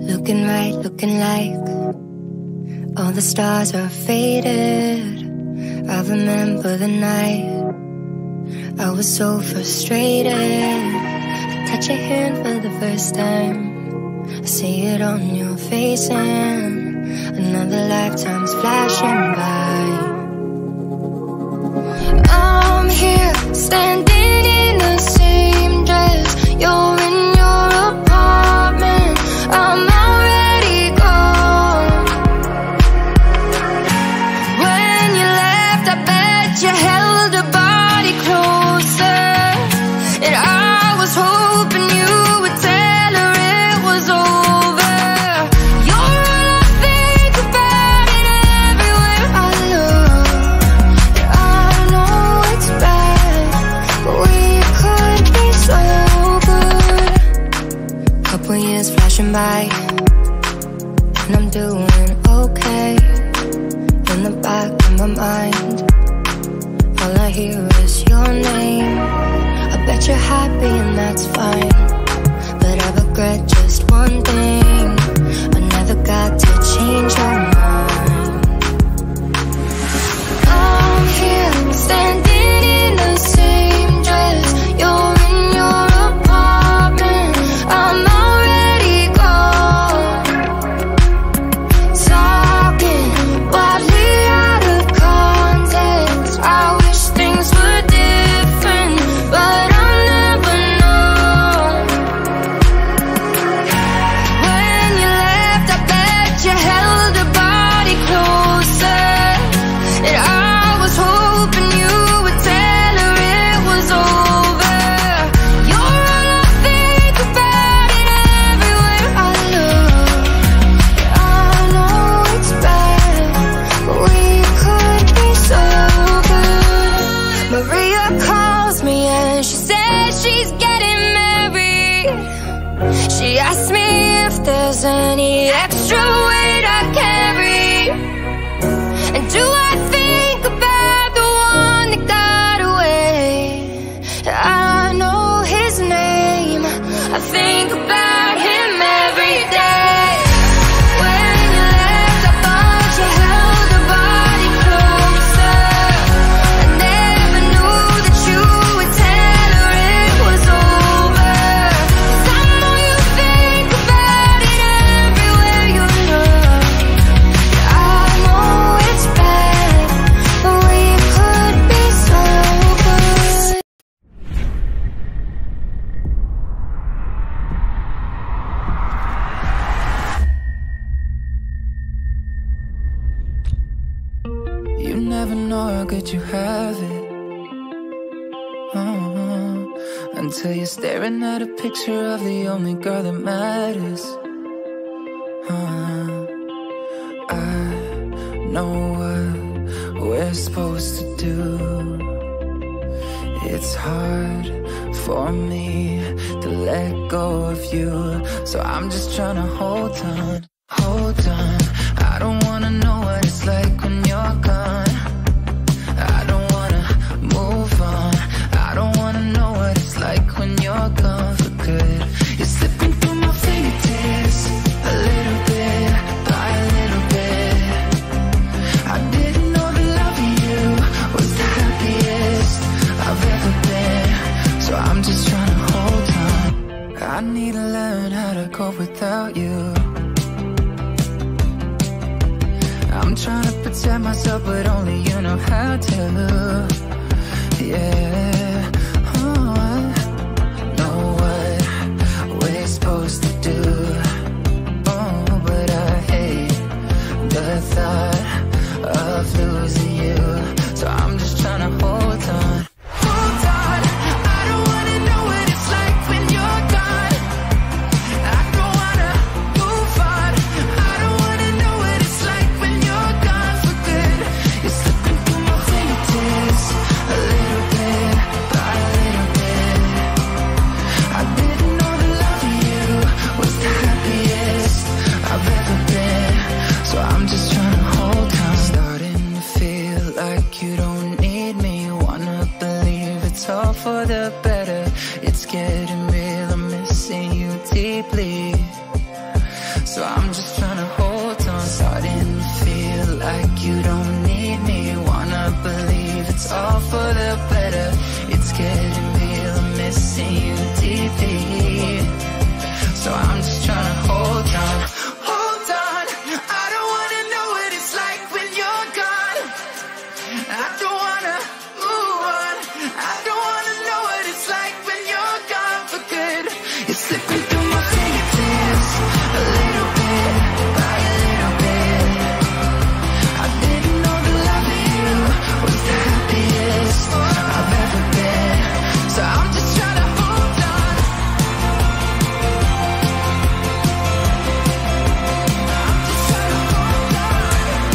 Looking right, looking like all the stars are faded. I remember the night I was so frustrated. I touch your hand for the first time, I see it on your face, and another lifetime's flashing by. I'm here, standing in the same dress. You're in your apartment, I'm already gone. When you left, I bet you held a body closer, and I was hoping you would tell her it was over. You're all I think about, and everywhere I look. Yeah, I know it's bad, but we could be so good. Couple years flashing by, and I'm doing okay. In the back of my mind, all I hear is your name. I bet you're happy and that's fine, but I regret just one thing: I never got to change your mind. I'm here, standing in the same dress. You're in your apartment, I'm already gone. Talking wildly out of context. I wish things were different, but I'll never know. When you left, I bet you held a body closer, and I was hoping you would tell her it was over. You're all I think about, and everywhere I look. Yeah, I know it's bad, but we could be so good. Maria calls me and she says she's getting married. She asked me if there's any extra weight I carry, and do I think about the one that got away? I know his name, I think about him every day. When you left, I thought you held a body closer. I never knew that you would tell her it was over. 'Cause I know you think about it everywhere you look. Yeah, I know it's bad, but we could be so good. You never know how good you have it, until you're staring at a picture of the only girl that matters. I know what we're supposed to do. It's hard for me to let go of you, so I'm just trying to hold on, hold on. I don't wanna know what it's like when you're gone. I don't wanna move on. I don't wanna know what it's like when you're gone for good. You're slipping through my fingertips, a little bit by a little bit. I didn't know that loving you was the happiest I've ever been, so I'm just trying to hold on. I need to learn how to cope without you. I'm trying to protect myself, but only you know how to. Yeah, know what we're supposed to do. Oh, but I hate the thought of losing you, so I'm just trying to hold on. Hold on, I don't wanna know what it's like when you're gone. I don't wanna move on. I don't wanna know what it's like when you're gone for good. You're slipping through my fingertips, a little bit by a little bit. I didn't know that loving you was the so I'm just trying to hold on. Starting to feel like you don't need me. Wanna believe it's all for the better. It's getting real, I'm missing you deeply, so I'm just trying to hold on. Hold on, I don't wanna know what it's like when you're gone. I don't wanna move on. I don't wanna know what it's like when you're gone for good. You're slipping through my fingertips, a little bit by a little bit. I didn't know the love of you was the happiest I've ever been, so I'm just trying to hold on. I'm just trying to hold on.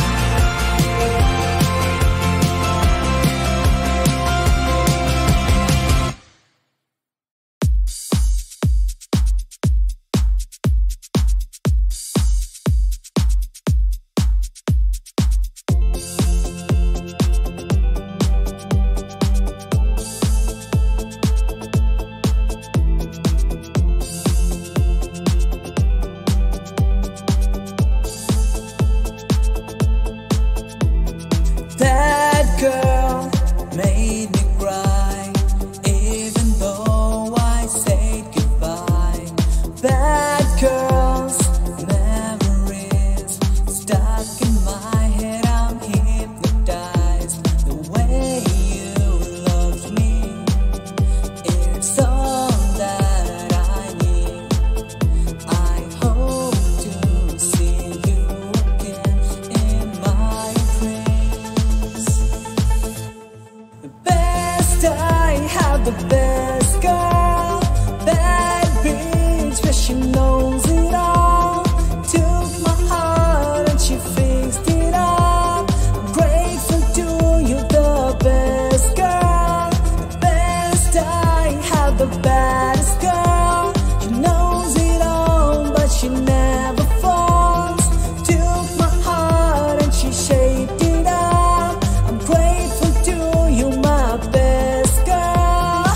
That girl made me cry, even though I said goodbye. Bad girls, memories stuck in my head. I'm hypnotized. The way you loved me, it's all that I need. I hope to see you again in my dreams. The best I have, the best girl, bad bitch, but she knows it all. Took my heart and she fixed it up. I'm grateful to you, the best girl. The best I have, the baddest girl. She knows it all, but she never falls. Took my heart and she shaped it up. I'm grateful to you, my best girl.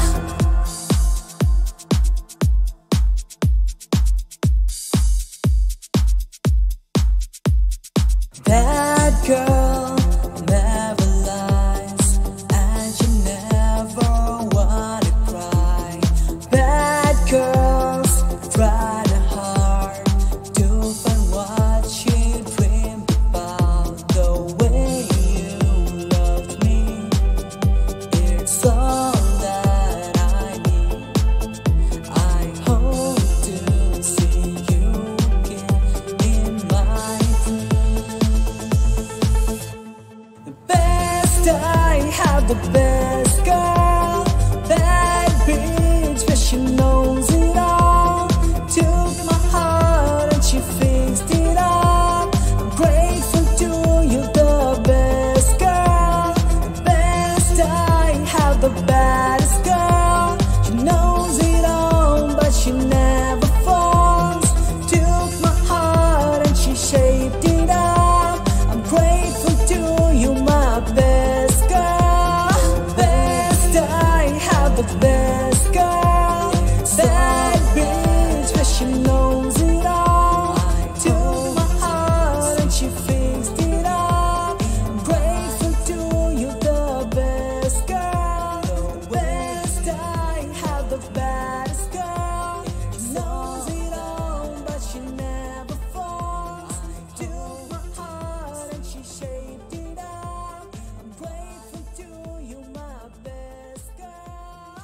That girl never lies, and she never wanna cry. Bad girls try hard to find what she dreamed about. The way you loved me, it's all that I need. I hope to see you again in my dreams. The best I have, the best girl, bad bitch, but she knows it all. Took my heart and she fixed it up. I'm grateful to you, the best girl. The best I have, the baddest girl. She knows it all, but she never falls. Took my heart and she shaped it up. I'm grateful to you, my best girl. Best I have, the best girl. Bad bitch, but she knows it all. Took my heart and she fixed it up. I'm grateful to you, the best girl. The best I have, the baddest girl. She knows it all, but she never falls. Took my heart and she shaped it up. I'm grateful to you, my best girl.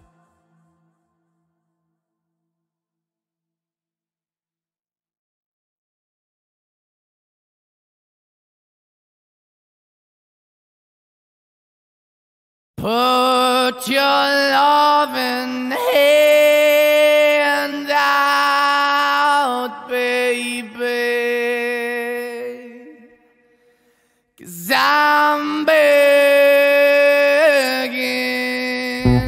Put your loving hand out, baby, 'cause I'm begging.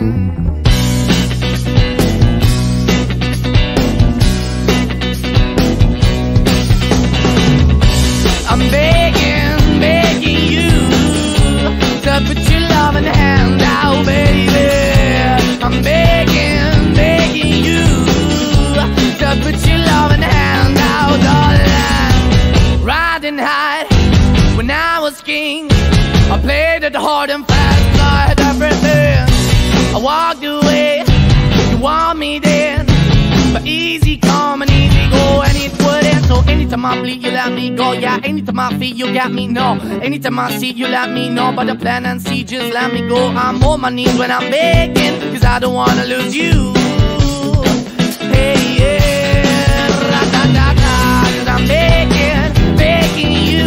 I'm begging, begging you to put your loving hand out, baby. I'm begging, begging you to put your loving hand out. darling. Riding high when I was king, I played it hard and fast, I had everything. I walked away, you want me then, but easy come and easy go, and it wouldn't. So anytime I bleed, you let me go. Yeah, anytime I feel, you got me, no. Anytime I see, you let me know. But the plan and see, just let me go. I'm on my knees when I'm begging, cause I don't wanna lose you. Hey, yeah, ra-da-da-da, cause I'm begging, begging you.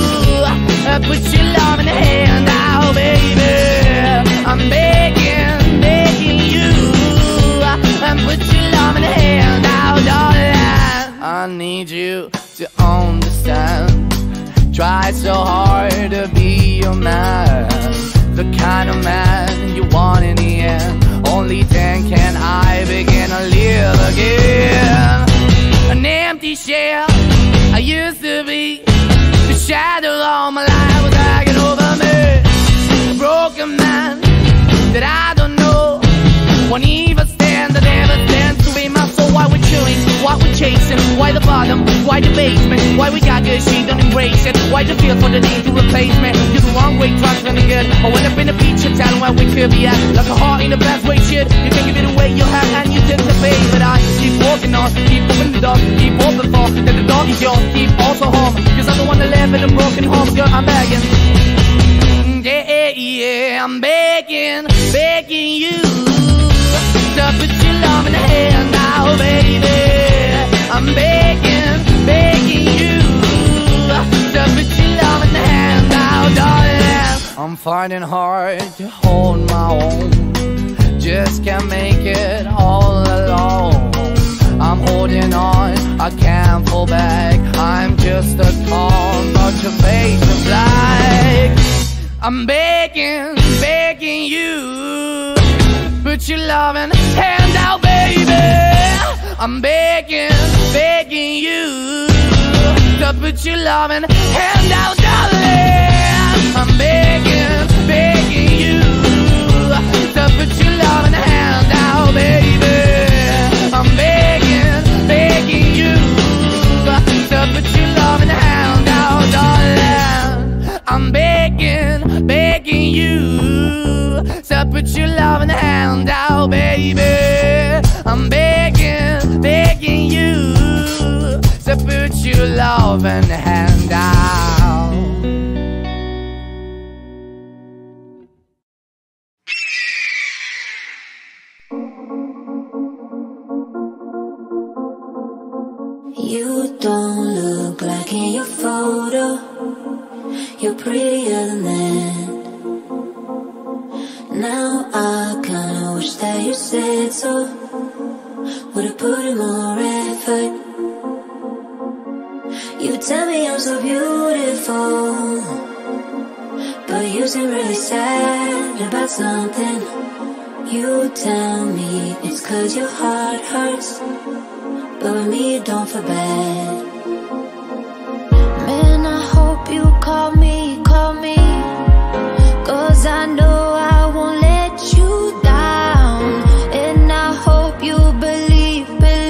Put your love in the hand now, baby. I'm begging, begging you. Put your love in the hand now, darling. I need you to understand. Try so hard to be your man, the kind of man you want in the end. Only then can I begin to live again. An empty shell I used to be, the shadow all my life was hanging over me. A broken man that I don't know won't even stand, that never stands to be my soul. Why we're chewing, why we're chasing, why the bottom, why the basement, why we got good, she don't embrace it, why the feel for the need to replace me. You're the wrong way, trying to be good. I went up in a feature town where we could be at, like a heart in a bad way, shit. You can give it away, you have, and you tend to pay. But I keep walking on, keep moving the dog, keep open for, that the dog is yours, keep also home, cause I don't wanna live in a broken home, girl, I'm begging. Yeah, yeah, I'm begging, begging you to put your love in the hand now, baby. I'm begging, begging you to put your love in the hand now, darling. I'm finding hard to hold my own, just can't make it all alone. I'm holding on, I can't fall back, I'm just a call, but your face is black. I'm begging, begging you, put your loving hand out, baby. I'm begging, begging you to put your loving hand out, darling. I'm begging, begging you to put your loving hand out, baby. I'm begging, begging you to put your loving hand out, darling. I'm begging, begging you to put your love in the hand out, baby. I'm begging, begging you to put your love in the hand out. You don't look like in your photo, you're prettier than that. Now I kinda wish that you said so, would've put in more effort. You tell me I'm so beautiful, but you seem really sad about something. You tell me it's 'cause your heart hurts, but with me you don't feel bad. Man, I hope you call me, 'cause I know I won't let you down. And I hope you believe,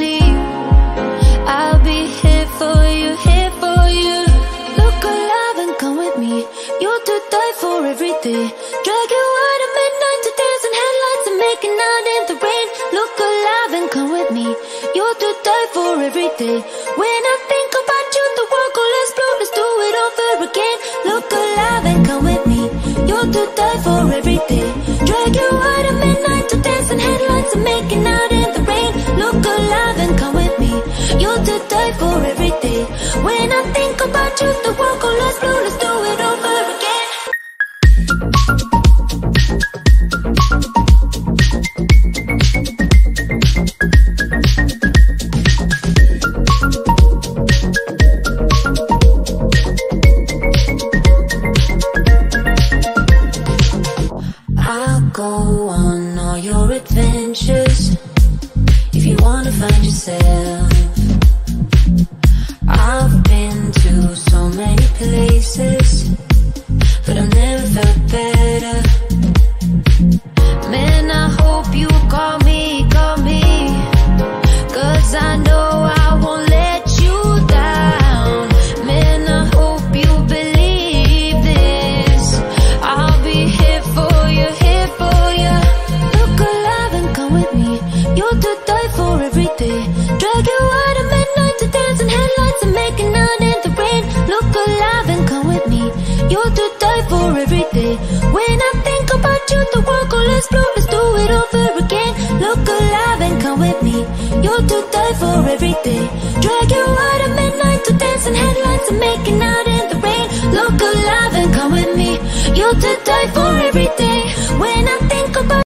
I'll be here for you, Look alive and come with me, you're to die for every day. Drag you out at midnight to dance in headlights and making out in the rain. Look alive and come with me, you're to die for every day. When I think about you, the world goes let's blow, let's do it over again. Look alive and come with me, you're to die for every day. Drag you out at midnight to dance in headlights and making out in the rain. Look alive and come with me, you're to die for every day. When I think about you, the world goes let's blow, let's do it over again. I'll go on all your adventures if you wanna find yourself. I've been to so many places You're to die for every day. When I think about you, the world goes explode. Let's do it over again. Look alive and come with me. You're to die for every day. Drag you out at midnight to dance in headlights and making out in the rain. Look alive and come with me. You're to die for every day.